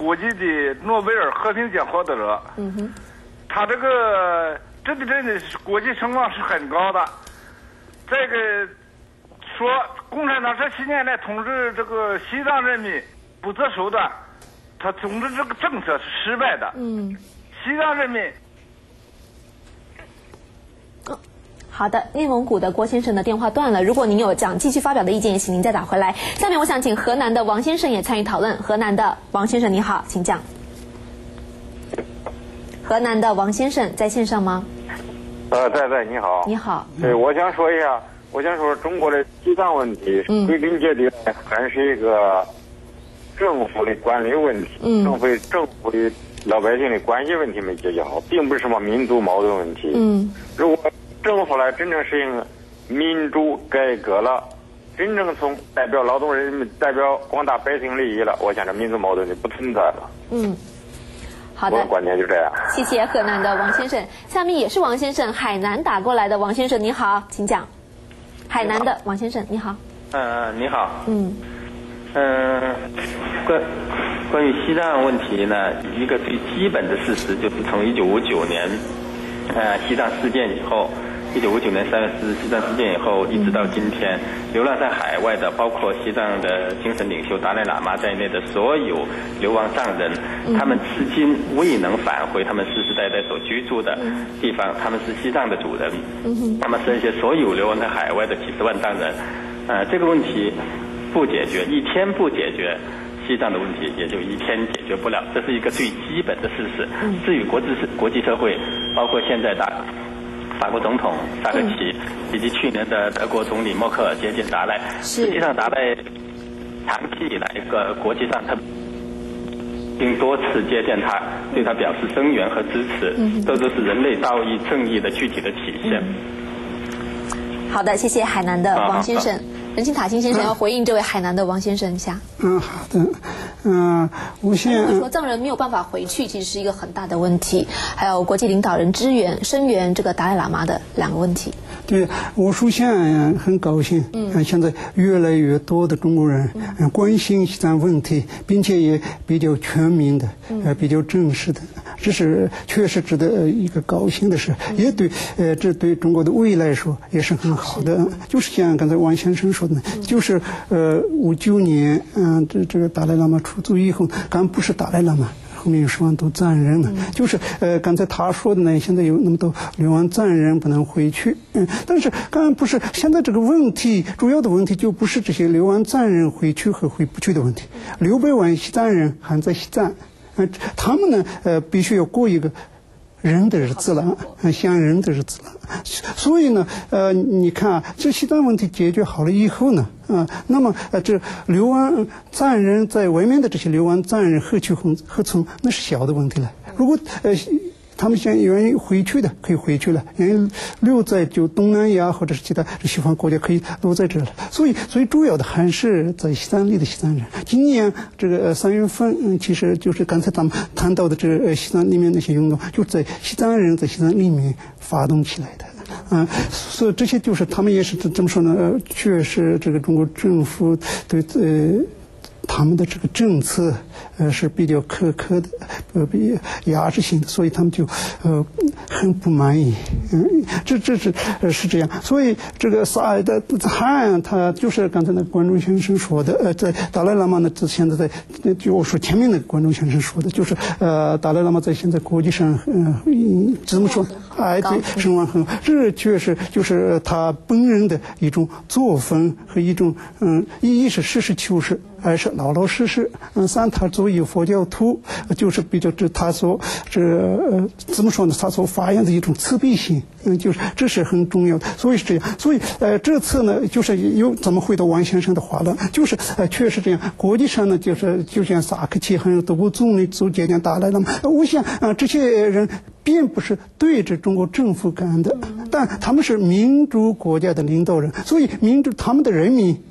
国际的诺贝尔和平奖获得者。他这个真的是国际声望是很高的。这个说共产党这些年来统治这个西藏人民不择手段，他统治这个政策是失败的。西藏人民。 好的，内蒙古的郭先生的电话断了。如果您有想继续发表的意见，也请您再打回来。下面我想请河南的王先生也参与讨论。河南的王先生你好，请讲。河南的王先生在线上吗？ 在，你好。 你好。 对，我想说一下，中国的西藏问题归根结底还是一个政府的管理问题，政府的老百姓的关系问题没解决好，并不是什么民族矛盾问题。如果政府来真正实行民主改革了，真正从代表劳动人民、代表广大百姓利益了，我想这民族矛盾就不存在了。 好的， 我的观点就这样。 谢谢河南的王先生。下面也是王先生，海南打过来的王先生你好，请讲。海南的王先生你好。 你好。关于西藏问题呢，一个最基本的事实就是从1959年西藏事件以后，1959年3月4日西藏事件以后，一直到今天，流浪在海外的，包括西藏的精神领袖达赖喇嘛在内的所有流亡藏人，他们至今未能返回他们世世代代所居住的地方，他们是西藏的主人。那么这些所有流亡在海外的几十万藏人，这个问题不解决，一天不解决，西藏的问题也就一天解决不了，这是一个最基本的事实。至于国际社会，包括现在的法国总统萨科齐，以及去年的德国总理默克尔接见达赖，实际上达赖长期以来国际上他并多次接见他，对他表示声援和支持，这都是人类道义正义的具体的体现。 好的，谢谢海南的王先生。任庆塔新先生要回应这位海南的王先生一下。 好的。我先说藏人没有办法回去，其实是一个很大的问题。还有国际领导人声援这个达赖喇嘛的两个问题。 对，我首先很高兴，现在越来越多的中国人关心西藏问题，并且也比较全面的，比较正式的，这是确实值得一个高兴的事，也对，这对中国的未来说也是很好的。就是像刚才王先生说的，就是59年，这个达赖喇嘛出走以后，刚不是达赖喇嘛。后面有10万多藏人呢，就是刚才他说的呢，现在有那么多流亡藏人不能回去，但是刚不是现在这个问题，主要的问题就不是这些流亡藏人回去和回不去的问题，600万西藏人还在西藏，他们呢必须要过一个人的日子了，像人的日子了。所以呢，你看这西藏问题解决好了以后呢，那么这流亡藏人在外面的这些流亡藏人何去何从，那是小的问题了。如果他们愿意回去的可以回去了，愿意留在就东南亚或者是其他西方国家可以留在这了。所以最主要的还是在西藏里的西藏人。今年这个3月份，其实就是刚才咱们谈到的这西藏里面那些运动，就在西藏人在西藏里面发动起来的。所以这些就是他们也是这么说呢，确实这个中国政府对他们的这个政策是比较苛刻的，比较压制性的，所以他们就很不满意。这是这样。所以这个萨尔的汗，他就是刚才那个观众先生说的，在达赖喇嘛呢，现在就我说前面那个观众先生说的，就是达赖喇嘛在现在国际上怎么说，对，声望很好，这确实就是他本人的一种作风和一种一是实事求是，二是老老实实。三，他作为佛教徒，就是比较他所怎么说呢？他所发扬的一种慈悲心，就是这是很重要的。所以是这样。所以这次呢，就是咱们回到王先生的话了，就是确实这样。国际上呢，就像萨科齐还有德国总理都接见达赖喇嘛，我想这些人并不是对着中国政府干的，但他们是民主国家的领导人，所以他们的人民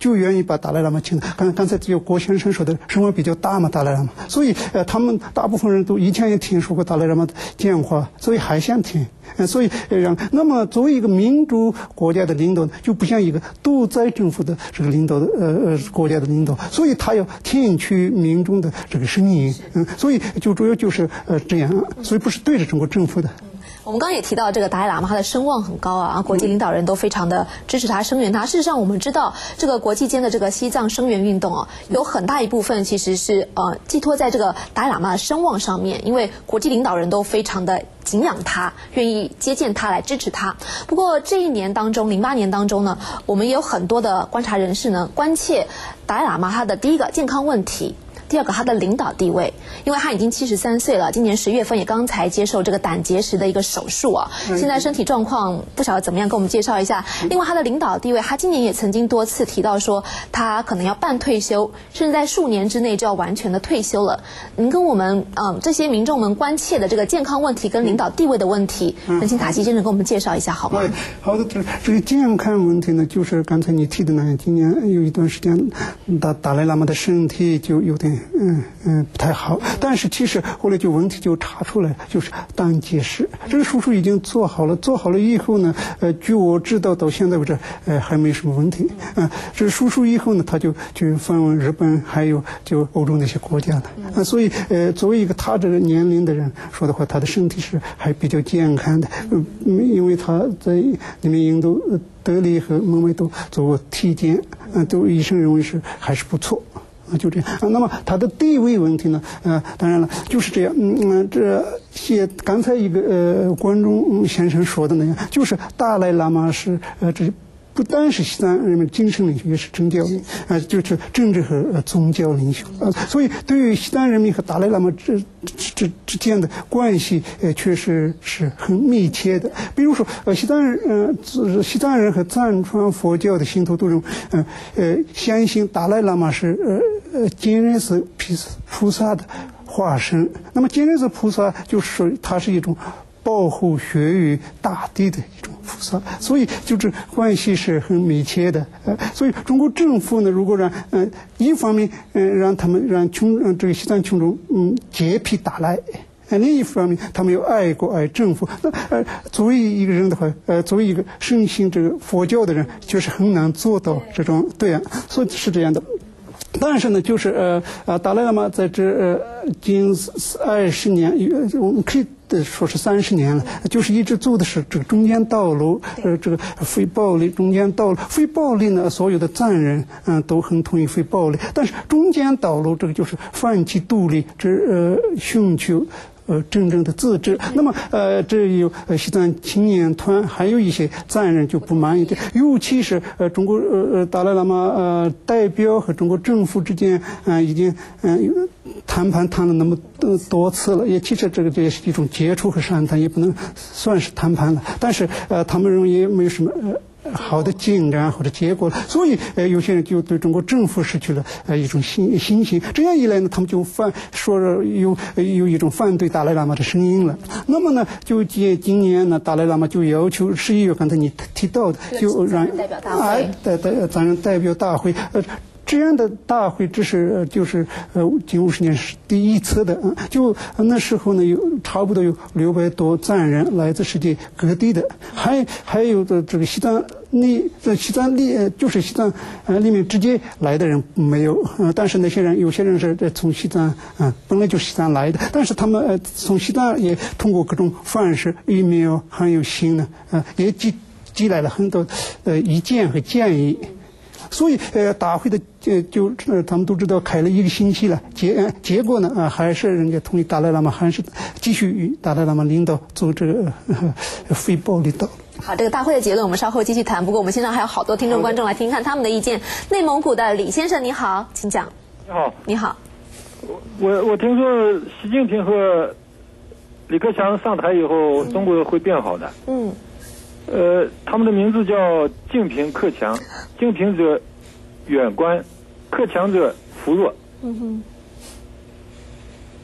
就愿意把达赖喇嘛请。刚才就郭先生说的，声望比较大嘛，达赖喇嘛，所以他们大部分人都以前也听说过达赖喇嘛的讲话，所以还想听。所以那么作为一个民主国家的领导，就不像一个独裁政府的这个领导的国家的领导，所以他要听取民众的这个声音，所以就主要就是这样，所以不是对着中国政府的。 我们刚刚也提到这个达赖喇嘛，他的声望很高啊，国际领导人都非常的支持他、声援他。事实上，我们知道这个国际间的这个西藏声援运动啊，有很大一部分其实是寄托在这个达赖喇嘛的声望上面，因为国际领导人都非常的敬仰他，愿意接见他来支持他。不过这一年当中，08年当中呢，我们也有很多的观察人士呢关切达赖喇嘛他的第一个健康问题。第二个，他的领导地位，因为他已经73岁了，今年10月份也刚才接受这个胆结石的一个手术啊，现在身体状况不晓得怎么样，跟我们介绍一下。另外，他的领导地位，他今年也曾经多次提到说，他可能要半退休，甚至在数年之内就要完全的退休了。您跟我们这些民众们关切的这个健康问题跟领导地位的问题，能请塔西先生跟我们介绍一下好吗？ 好的，这个健康问题呢，就是刚才你提的那样，今年有一段时间，达赖喇嘛的身体就有点不太好，但是其实后来就问题就查出来，就是胆结石。这个手术已经做好了以后呢，据我知道到现在为止，还没什么问题。这个手术以后呢，他就去访问日本，还有就欧洲那些国家的。所以作为一个他这个年龄的人说的话，他的身体是还比较健康的。因为他在里面印度、德里和孟买都做过体检，都医生认为是还是不错。就这样那么他的地位问题呢？当然了，就是这样。这些刚才一个观众先生说的那样，就是达赖喇嘛是这不单是西藏人民精神领袖，也是政教领就是政治和宗教领袖所以对于西藏人民和达赖喇嘛之间的关系确实是很密切的。比如说西藏人和藏传佛教的信徒都认为相信达赖喇嘛是坚忍寺菩萨的化身。那么坚忍寺菩萨就是说他是一种保护雪域大地的一种菩萨，所以就是关系是很密切的。所以中国政府呢，如果让一方面让这个西藏群众洁癖达赖，另一方面他们要爱国爱政府。那作为一个人的话，作为一个深信这个佛教的人，确实很难做到这种对啊，所以是这样的。但是呢，就是达赖喇嘛在这近20年，我们可以说是30年了，就是一直走的是这个中间道路，这个非暴力中间道路。非暴力呢，所有的藏人都很同意非暴力，但是中间道路这个就是放弃独立，寻求真正的自治。那么这有西藏青年团，还有一些藏人就不满意的，尤其是中国达赖喇嘛代表和中国政府之间已经谈判谈了那么多次了，也其实这也是一种接触和商谈，也不能算是谈判了。但是他们认为也没有什么好的进展或者结果了，所以有些人就对中国政府失去了一种信心。这样一来呢，他们就说有一种反对达赖喇嘛的声音了。那么呢，就今年呢，达赖喇嘛就要求11月刚才你提到的，就让藏人代表大会。这样的大会就是近50年是第一次的就那时候呢，差不多有600多藏人来自世界各地的，还有的这个西藏就是西藏里面直接来的人没有但是有些人是从西藏本来就西藏来的，但是他们从西藏也通过各种方式email还有信呢也寄来了很多意见和建议。所以大会的他们都知道开了1个星期了，结果呢还是人家同意达赖喇嘛还是继续与达赖喇嘛领导走这个非暴力道路。 好，这个大会的结论我们稍后继续谈。不过我们现在还有好多听众观众来听看他们的意见。内蒙古的李先生你好，请讲。 你好。 你好。 我听说习近平和李克强上台以后，中国会变好的。他们的名字叫敬平克强，敬平者远观，克强者扶弱。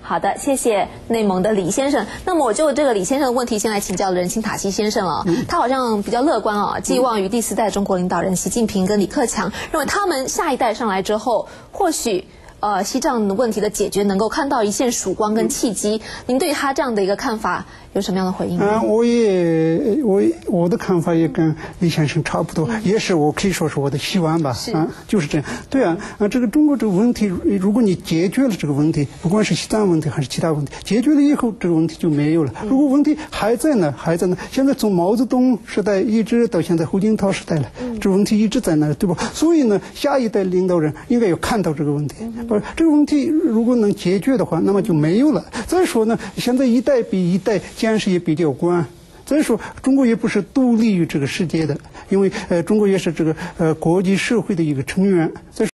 好的，谢谢内蒙的李先生。那么我就这个李先生的问题，先来请教任清塔西先生了。他好像比较乐观啊，寄望于第4代中国领导人习近平跟李克强，认为他们下一代上来之后，或许西藏问题的解决能够看到一线曙光跟契机。您对他这样的一个看法有什么样的回应呢？ 我的看法也跟李先生差不多，也是我可以说是我的希望吧。就是这样。对啊，这个中国这个问题，如果你解决了这个问题，不管是西藏问题还是其他问题，解决了以后，这个问题就没有了。如果问题还在那，现在从毛泽东时代一直到现在胡锦涛时代了，这个问题一直在那，对吧？所以呢，下一代领导人应该要看到这个问题。这个问题如果能解决的话，那么就没有了。再说呢，现在一代比一代见识也比较广。再说，中国也不是独立于这个世界的，因为中国也是这个国际社会的一个成员。再说。